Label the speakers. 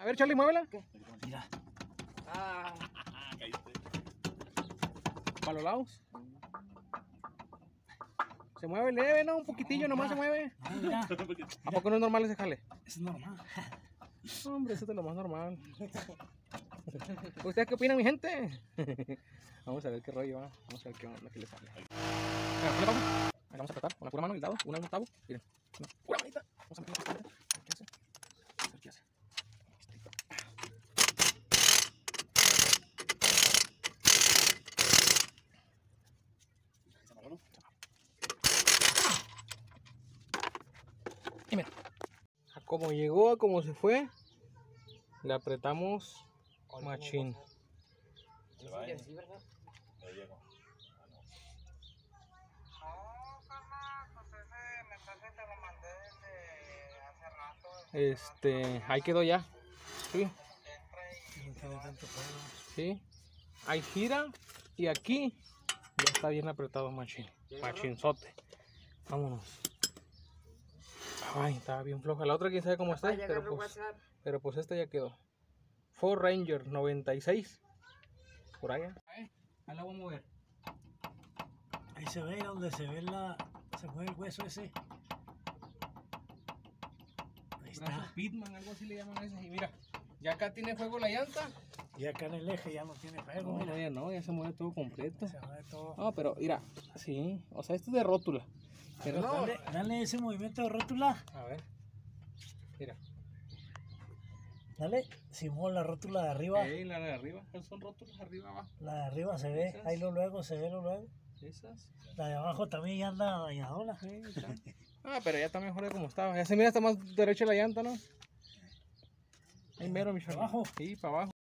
Speaker 1: A ver, Charlie, muévela.
Speaker 2: ¿Qué?
Speaker 3: Mira.
Speaker 2: Ah,
Speaker 1: Para los lados. Se mueve leve, ¿no? Un poquitillo nomás se mueve.
Speaker 3: Ah, mira.
Speaker 1: ¿A poco no es normal ese jale?
Speaker 3: Es normal.
Speaker 1: Hombre, eso es de lo más normal. ¿Ustedes qué opinan, mi gente? Vamos a ver qué rollo va. Vamos a ver qué onda que le sale. Mira, ponle pausa. Ahí vamos a apretar con la pura mano el dado, una en un octavo. Miren, una pura manita. Vamos a meter la pistolita. A ver qué hace. A ver qué hace. Y mira, a como llegó, a como se fue, le apretamos machín.
Speaker 2: sí, ¿verdad?
Speaker 4: Ahí llegó.
Speaker 1: Ahí quedó ya. Sí,
Speaker 3: No tiene tanto fuego.
Speaker 1: sí. Ahí gira y aquí ya está bien apretado machín. Machinzote. Vámonos. Ay, estaba bien floja. La otra quién sabe cómo está,
Speaker 2: Papá, ya agarró WhatsApp.
Speaker 1: pero pues esta ya quedó. Ford Ranger 96. Por allá. Ahí la voy a mover.
Speaker 3: Ahí se ve donde se ve se mueve el hueso ese. Ahí
Speaker 1: Brazo
Speaker 3: está.
Speaker 1: Pitman, algo así le llaman a ese. Y mira, ya acá tiene fuego la llanta.
Speaker 3: Y acá en el eje ya no tiene fuego.
Speaker 1: No,
Speaker 3: Mira.
Speaker 1: no, ya no, ya se mueve todo completo.
Speaker 3: Se mueve todo.
Speaker 1: No, pero mira, sí, o sea, esto es de rótula. Pero no,
Speaker 3: Dale ese movimiento de rótula.
Speaker 1: a ver, mira.
Speaker 3: Dale. Simón, la rótula de arriba.
Speaker 1: La de arriba, son rótulas arriba, abajo.
Speaker 3: La de arriba se ve.
Speaker 1: Esas.
Speaker 3: Ahí luego se ve luego.
Speaker 1: Esas.
Speaker 3: La de abajo también ya anda dañadora.
Speaker 1: Sí, está. Ah, pero ya está mejor de como estaba. Ya se mira, está más derecha la llanta, ¿no? Ahí mero, mi chavo.
Speaker 3: ¿Abajo?
Speaker 1: Sí, para abajo.